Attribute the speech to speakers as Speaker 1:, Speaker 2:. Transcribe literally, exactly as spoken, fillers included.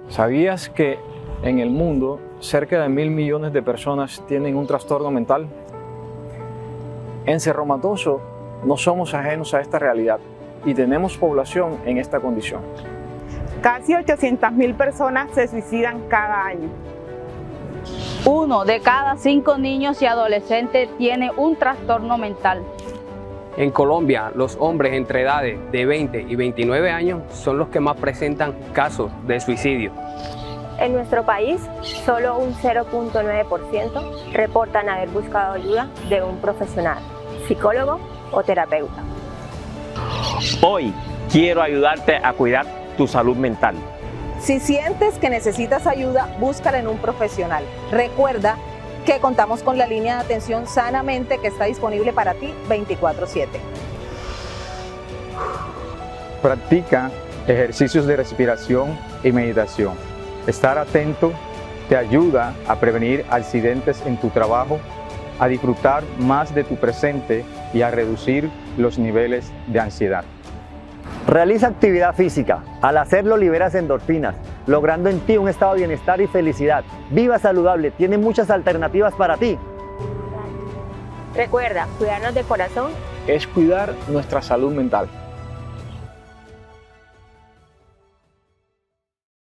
Speaker 1: ¿Sabías que en el mundo cerca de mil millones de personas tienen un trastorno mental? En Cerro Matoso no somos ajenos a esta realidad y tenemos población en esta condición.
Speaker 2: Casi ochocientas mil personas se suicidan cada año.
Speaker 3: Uno de cada cinco niños y adolescentes tiene un trastorno mental.
Speaker 4: En Colombia, los hombres entre edades de veinte y veintinueve años son los que más presentan casos de suicidio.
Speaker 5: En nuestro país, solo un cero punto nueve por ciento reportan haber buscado ayuda de un profesional, psicólogo o terapeuta.
Speaker 6: Hoy quiero ayudarte a cuidar tu salud mental.
Speaker 7: Si sientes que necesitas ayuda, búscala en un profesional. Recuerda que contamos con la línea de atención Sanamente que está disponible para ti veinticuatro siete.
Speaker 8: Practica ejercicios de respiración y meditación. Estar atento te ayuda a prevenir accidentes en tu trabajo, a disfrutar más de tu presente y a reducir los niveles de ansiedad.
Speaker 9: Realiza actividad física. Al hacerlo liberas endorfinas, logrando en ti un estado de bienestar y felicidad. Viva saludable, tiene muchas alternativas para ti.
Speaker 5: Recuerda, cuidarnos de corazón
Speaker 1: Es cuidar nuestra salud mental.